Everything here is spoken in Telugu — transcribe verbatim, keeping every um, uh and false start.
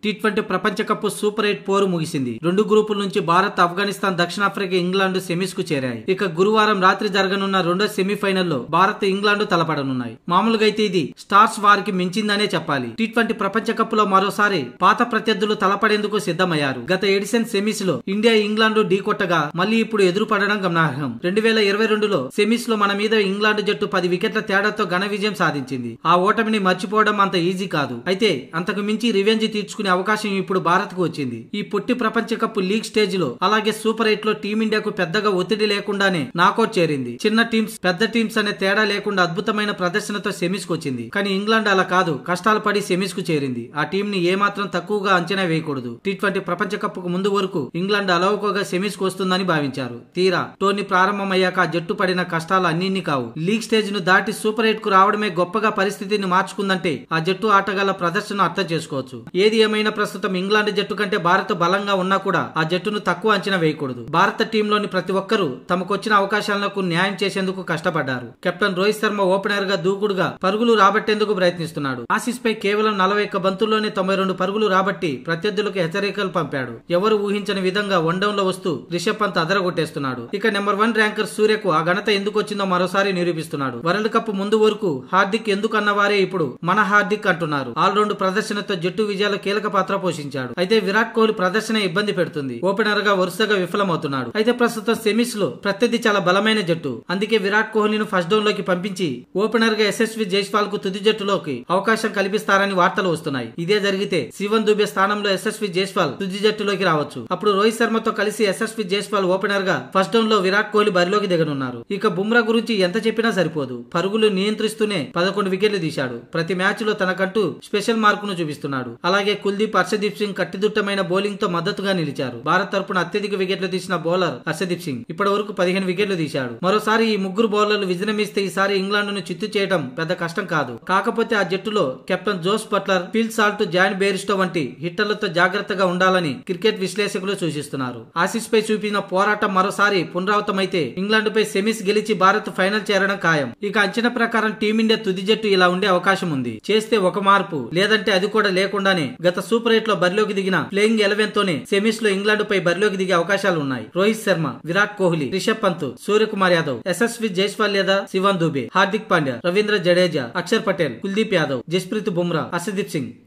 టీ ట్వంటీ ప్రపంచ కప్ సూపర్ ఎయిట్ పోరు ముగిసింది. రెండు గ్రూపుల నుంచి భారత్, ఆఫ్ఘనిస్తాన్, దక్షిణాఫ్రికా, ఇంగ్లాండ్ సెమీస్ కు చేరాయి. ఇక గురువారం రాత్రి జరగనున్న రెండో సెమీఫైనల్లో భారత్, ఇంగ్లాండ్ తలపడనున్నాయి. మామూలుగా అయితే ఇది స్టార్స్ వారికి మించిందనే చెప్పాలి. టీ ట్వంటీ ప్రపంచ కప్ లో మరోసారి పాత ప్రత్యర్థులు తలపడేందుకు సిద్ధమయ్యారు. గత ఎడిషన్ సెమీస్ లో ఇండియా, ఇంగ్లాండ్ ఢీ కొట్టగా మళ్లీ ఇప్పుడు ఎదురుపడడం గమనార్హం. రెండు వేల ఇరవై రెండులో సెమీస్ లో మన మీద ఇంగ్లాండ్ జట్టు పది వికెట్ల తేడాతో ఘన విజయం సాధించింది. ఆ ఓటమిని మర్చిపోవడం అంత ఈజీ కాదు. అయితే అంతకు మించి రివెంజ్ తీర్చుకునే అవకాశం ఇప్పుడు భారత్ కు వచ్చింది. ఈ పొట్టి ప్రపంచ కప్ లీగ్ స్టేజ్ లో అలాగే సూపర్ ఎయిట్ లో టీమిండియాకు పెద్దగా ఒత్తిడి లేకుండానే నాకౌట్ చేరింది. చిన్న టీమ్స్, పెద్ద టీమ్స్ అనే తేడా లేకుండా అద్భుతమైన ప్రదర్శనతో సెమీస్ కు వచ్చింది. కానీ ఇంగ్లాండ్ అలా కాదు, కష్టాలు పడి సెమీస్ కు చేరింది. ఆ టీం ని ఏమాత్రం తక్కువగా అంచనా వేయకూడదు. టీ ట్వంటీ ప్రపంచ కప్ కు ముందు వరకు ఇంగ్లాండ్ అలవోకగా సెమీస్ కు వస్తుందని భావించారు. తీరా టోర్నీ ప్రారంభమయ్యాక ఆ జట్టు పడిన కష్టాలు అన్నిన్ని కావు. లీగ్ స్టేజ్ ను దాటి సూపర్ ఎయిట్ కు రావడమే గొప్పగా పరిస్థితిని మార్చుకుందంటే ఆ జట్టు ఆటగాళ్ల ప్రదర్శన అర్థం చేసుకోవచ్చు. ఏది ఏమైనా ప్రస్తుతం ఇంగ్లాండ్ జట్టు కంటే భారత్ బలంగా ఉన్నా కూడా ఆ జట్టును తక్కువ అంచనా వేయకూడదు. భారత టీంలోని ప్రతి ఒక్కరూ తమకొచ్చిన అవకాశాలకు న్యాయం చేసేందుకు కష్టపడ్డారు. కెప్టెన్ రోహిత్ శర్మ ఓపెనర్ గా దూకుడుగా పరుగులు రాబట్టేందుకు ప్రయత్నిస్తున్నాడు. ఆసీస్ పై కేవలం నలభై ఒక్క బంతుల్లోనే తొంభై రెండు పరుగులు రాబట్టి ప్రత్యర్థులకు హెచ్చరికలు పంపాడు. ఎవరు ఊహించని విధంగా వన్డౌన్ లో వస్తూ రిషబ్ పంత్ అదరగొట్టేస్తున్నాడు. ఇక నెంబర్ వన్ ర్యాంకర్ సూర్యకు ఆ ఘనత ఎందుకు వచ్చిందో మరోసారి నిరూపిస్తున్నాడు. వరల్డ్ కప్ ముందు వరకు హార్దిక్ ఎందుకు అన్నవారే ఇప్పుడు మన హార్దిక్ అంటున్నారు. ఆల్రౌండ్ ప్రదర్శనతో జట్టు విజయాలు కీలక పాత్ర పోషించాడు. అయితే విరాట్ కోహ్లీ ప్రదర్శన ఇబ్బంది పెడుతుంది. ఓపెనర్ గా వరుసగా విఫలమవుతున్నాడు. అయితే ప్రస్తుతం సెమీస్ లో ప్రత్యర్థి చాలా బలమైన జట్టు. అందుకే విరాట్ కోహ్లీని ఫస్ట్ డౌన్ లోకి పంపించి ఓపెనర్ గా యశస్వి జైస్వాల్ కు తుది జట్టులోకి అవకాశం కల్పిస్తారని వార్తలు వస్తున్నాయి. ఇదే జరిగితే శివన్ దుబే స్థానంలో యశస్వి జైస్వాల్ తుది జట్టులోకి రావచ్చు. అప్పుడు రోహిత్ శర్మతో కలిసి యశస్వి జైస్వాల్ ఓపెనర్ గా ఫస్ట్ డౌన్ లో విరాట్ కోహ్లీ బరిలోకి దిగనున్నారు. ఇక బుమ్రా గురించి ఎంత చెప్పినా సరిపోదు. పరుగులు నియంత్రిస్తూనే పదకొండు వికెట్లు తీశాడు. ప్రతి మ్యాచ్ లో తనకంటూ స్పెషల్ మార్కును చూపిస్తున్నాడు. అలాగే కుల్దీప్, హర్షదీప్ సింగ్ కట్టిదుట్టమైన బౌలింగ్ తో మద్దతుగా నిలిచారు. భారత్ తరపున అత్యధిక వికెట్లు తీసిన బౌలర్ హర్షదీప్ సింగ్ ఇప్పటి వరకు పదిహేను వికెట్లు తీశాడు. మరోసారి ఈ ముగ్గురు బౌలర్లు విజృంభిస్తే ఈసారి ఇంగ్లాండ్ ను చిత్తు చేయడం పెద్ద కష్టం కాదు. కాకపోతే ఆ జట్టులో captain Jos Buttler, Phil Salt, John Bairstow వంటి హిట్టర్లతో జాగ్రత్తగా ఉండాలని క్రికెట్ విశ్లేషకులు సూచిస్తున్నారు. ఆసీస్ పై చూపిన పోరాటం మరోసారి పునరావృతమైతే ఇంగ్లాండ్ పై సెమీస్ గెలిచి భారత్ ఫైనల్ చేరడం ఖాయం. ఇక అంచనా ప్రకారం టీమిండియా తుది జట్టు ఇలా ఉండే అవకాశం ఉంది. చేస్తే ఒక మార్పు, లేదంటే అది కూడా లేకుండానే గత సూపర్ ఎయిట్ లో బరిలోకి దిగిన ప్లేయింగ్ ఎలెవెన్ తోనే సెమీస్ లో ఇంగ్లాండ్ పై బరిలోకి దిగే అవకాశాలు ఉన్నాయి. రోహిత్ శర్మ, విరాట్ కోహ్లీ, రిషబ్ పంత్, సూర్యకుమార్ యాదవ్, యశస్వి జైస్వాల్ లేదా శివన్ దుబే, హార్దిక్ పాండ్యా, రవీంద్ర జడేజా, అక్షర్ పటేల్, కుల్దీప్ యాదవ్, జస్ప్రీత్ బుమ్రా, హర్షదీప్ సింగ్